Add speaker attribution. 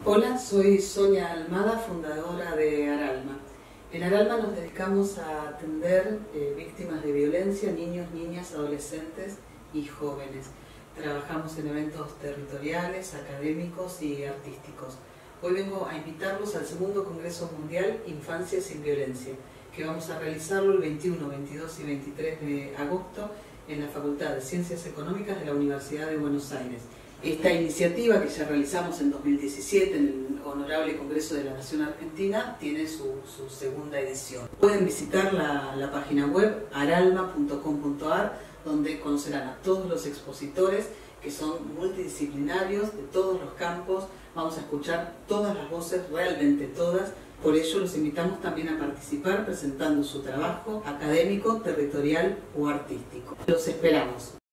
Speaker 1: Hola, soy Sonia Almada, fundadora de Aralma. En Aralma nos dedicamos a atender víctimas de violencia, niños, niñas, adolescentes y jóvenes. Trabajamos en eventos territoriales, académicos y artísticos. Hoy vengo a invitarlos al segundo Congreso Mundial Infancia sin Violencia, que vamos a realizarlo el 21, 22 y 23 de agosto en la Facultad de Ciencias Económicas de la Universidad de Buenos Aires. Esta iniciativa que ya realizamos en 2017 en el Honorable Congreso de la Nación Argentina tiene su segunda edición. Pueden visitar la página web aralma.com.ar, donde conocerán a todos los expositores que son multidisciplinarios de todos los campos. Vamos a escuchar todas las voces, realmente todas. Por ello los invitamos también a participar presentando su trabajo académico, territorial o artístico. Los esperamos.